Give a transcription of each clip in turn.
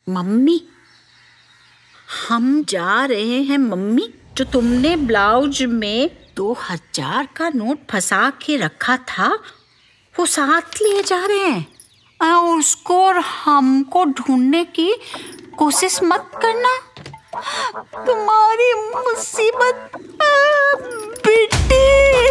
Mummy, हम जा रहे हैं मम्मी। जो तुमने ब्लाउज में 2000 का नोट फंसा के रखा था वो साथ लिए जा रहे हैं। उसको और हमको ढूंढने की कोशिश मत करना। तुम्हारी मुसीबत बेटी।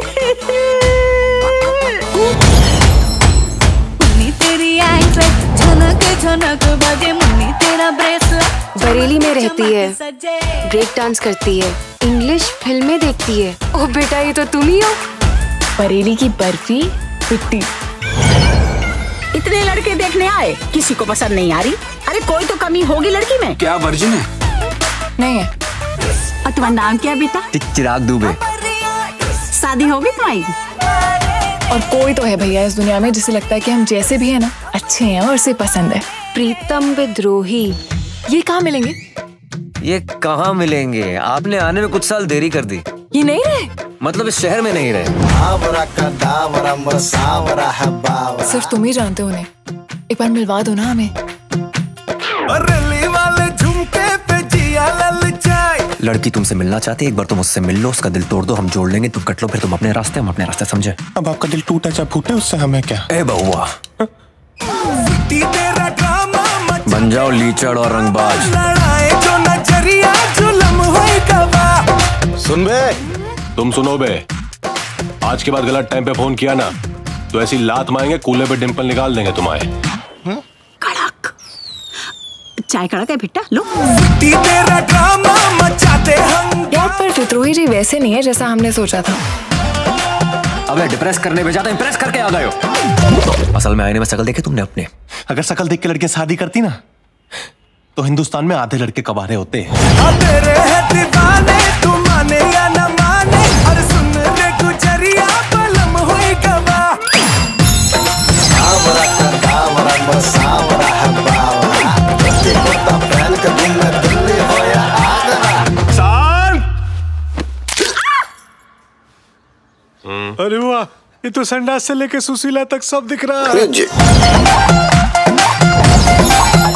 मुन्नी तेरी एंकलेट झनक झनक बजे, मुन्नी तेरा ब्रेसलेट। बरेली में रहती है, ब्रेक डांस करती है, इंग्लिश फिल्में देखती है। ओ बेटा, ये तो तुम ही हो। बरेली की बर्फी पिट्टी। इतने लड़के देखने आए, किसी को पसंद नहीं आ रही? अरे कोई तो कमी होगी लड़की में। क्या वर्जिन है? नहीं है। और तुम्हारा नाम क्या बेटा? चिराग दुबे। शादी होगी तुम्हारी? और कोई तो है भैया इस दुनिया में जिसे लगता है कि हम जैसे भी है ना अच्छे हैं और उसे पसंद है। प्रीतम विद्रोही। ये कहाँ मिलेंगे? ये कहाँ मिलेंगे? आपने आने में कुछ साल देरी कर दी। ये नहीं रहे? मतलब इस शहर में नहीं रहे। सिर्फ तुम ही जानते हो उन्हें। एक बार मिलवा दो ना हमें। लड़की तुमसे मिलना चाहती है, एक बार तुम उससे मिल लो, उसका दिल तोड़ दो, हम जोड़ लेंगे, तुम कट लो, फिर तुम अपने रास्ते, हम अपने रास्ते, समझे? अब आपका दिल टूटा चाहे फूटे, उससे हमें क्या? ए बहुआ, बन जाओ लीचड़ और रंगबाज। सुन बे, तुम सुनो बे, आज के बाद गलत टाइम पे फोन किया ना तो ऐसी लात मारेंगे, कूल्हे पे डिंपल निकाल देंगे तुम्हारे। कड़क चाय कड़क है बेटा, लो। यार पर विद्रोही जी वैसे नहीं है जैसा हमने सोचा था। अबे डिप्रेस करने भेजा था, इम्प्रेस करके आ गए हो। असल में आईने में शकल देखे तुमने अपने? अगर शकल देख के लड़कियां शादी करती ना तो हिंदुस्तान में आधे लड़के कबारे होते हैं। अरे वाह, ये तो संडास से लेके सुशीला तक सब दिख रहा है।